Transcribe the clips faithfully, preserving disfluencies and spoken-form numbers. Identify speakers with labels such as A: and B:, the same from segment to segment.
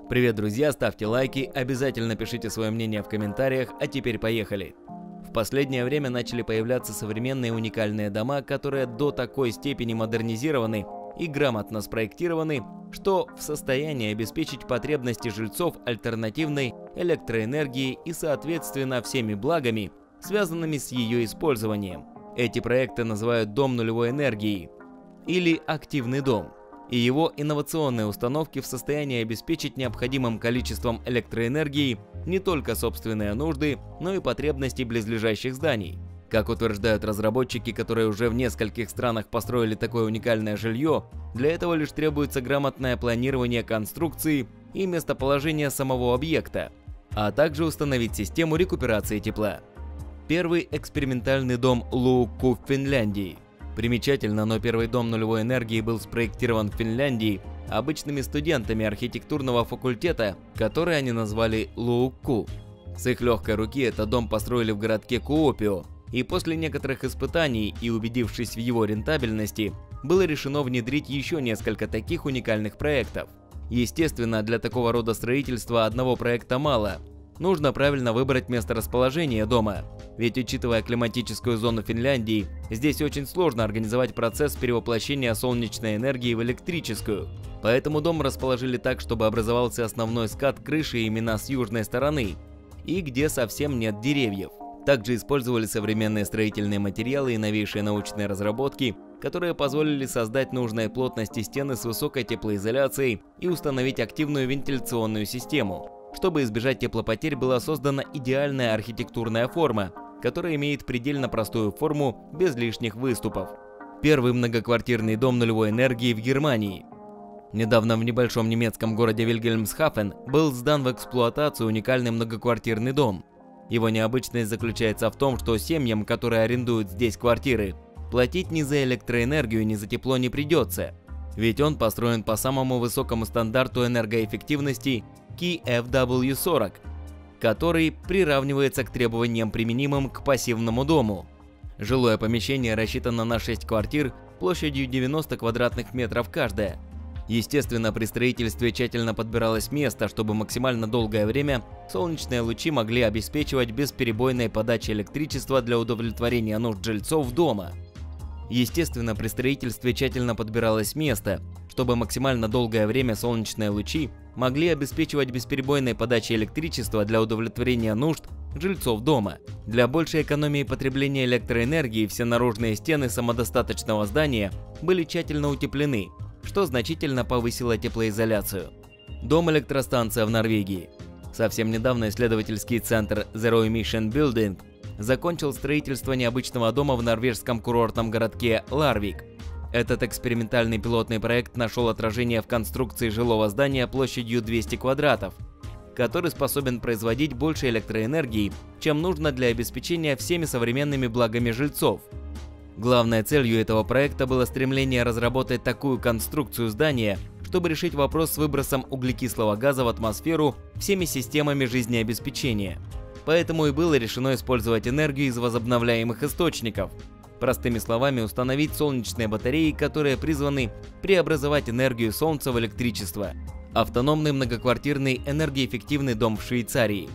A: Привет, друзья, ставьте лайки, обязательно пишите свое мнение в комментариях, а теперь поехали. В последнее время начали появляться современные уникальные дома, которые до такой степени модернизированы и грамотно спроектированы, что в состоянии обеспечить потребности жильцов альтернативной электроэнергией и, соответственно, всеми благами, связанными с ее использованием. Эти проекты называют «Дом нулевой энергии» или «Активный дом», и его инновационные установки в состоянии обеспечить необходимым количеством электроэнергии не только собственные нужды, но и потребности близлежащих зданий. Как утверждают разработчики, которые уже в нескольких странах построили такое уникальное жилье, для этого лишь требуется грамотное планирование конструкции и местоположение самого объекта, а также установить систему рекуперации тепла. Первый экспериментальный дом Луукку в Финляндии. Примечательно, но первый дом нулевой энергии был спроектирован в Финляндии обычными студентами архитектурного факультета, который они назвали Луукку. С их легкой руки этот дом построили в городке Куопио, и после некоторых испытаний и убедившись в его рентабельности, было решено внедрить еще несколько таких уникальных проектов. Естественно, для такого рода строительства одного проекта мало. Нужно правильно выбрать месторасположение дома, ведь, учитывая климатическую зону Финляндии, здесь очень сложно организовать процесс перевоплощения солнечной энергии в электрическую. Поэтому дом расположили так, чтобы образовался основной скат крыши именно с южной стороны, и где совсем нет деревьев. Также использовали современные строительные материалы и новейшие научные разработки, которые позволили создать нужной плотности стены с высокой теплоизоляцией и установить активную вентиляционную систему. Чтобы избежать теплопотерь, была создана идеальная архитектурная форма, которая имеет предельно простую форму без лишних выступов. Первый многоквартирный дом нулевой энергии в Германии. Недавно в небольшом немецком городе Вильгельмсхафен был сдан в эксплуатацию уникальный многоквартирный дом. Его необычность заключается в том, что семьям, которые арендуют здесь квартиры, платить ни за электроэнергию, ни за тепло не придется, ведь он построен по самому высокому стандарту энергоэффективности Ки эф дабл ю сорок, который приравнивается к требованиям, применимым к пассивному дому. Жилое помещение рассчитано на шесть квартир площадью девяносто квадратных метров каждая. Естественно, при строительстве тщательно подбиралось место, чтобы максимально долгое время солнечные лучи могли обеспечивать бесперебойной подачи электричества для удовлетворения нужд жильцов дома. Естественно, при строительстве тщательно подбиралось место, чтобы максимально долгое время солнечные лучи могли обеспечивать бесперебойной подачей электричества для удовлетворения нужд жильцов дома. Для большей экономии потребления электроэнергии все наружные стены самодостаточного здания были тщательно утеплены, что значительно повысило теплоизоляцию. Дом-электростанция в Норвегии. Совсем недавно исследовательский центр Zero Emission Building закончил строительство необычного дома в норвежском курортном городке Ларвик. Этот экспериментальный пилотный проект нашел отражение в конструкции жилого здания площадью двести квадратов, который способен производить больше электроэнергии, чем нужно для обеспечения всеми современными благами жильцов. Главной целью этого проекта было стремление разработать такую конструкцию здания, чтобы решить вопрос с выбросом углекислого газа в атмосферу всеми системами жизнеобеспечения. Поэтому и было решено использовать энергию из возобновляемых источников. Простыми словами, установить солнечные батареи, которые призваны преобразовать энергию солнца в электричество. Автономный многоквартирный энергоэффективный дом в Швейцарии.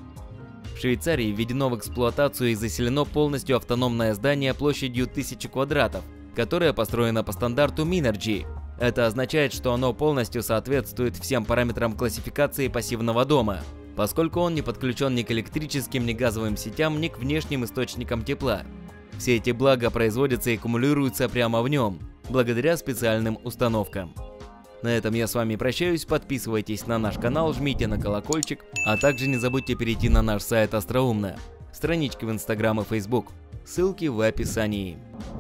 A: В Швейцарии введено в эксплуатацию и заселено полностью автономное здание площадью тысячи квадратов, которое построено по стандарту Minergie. Это означает, что оно полностью соответствует всем параметрам классификации пассивного дома, поскольку он не подключен ни к электрическим, ни газовым сетям, ни к внешним источникам тепла. Все эти блага производятся и аккумулируются прямо в нем, благодаря специальным установкам. На этом я с вами прощаюсь, подписывайтесь на наш канал, жмите на колокольчик, а также не забудьте перейти на наш сайт Остроумно, странички в Instagram и Facebook, ссылки в описании.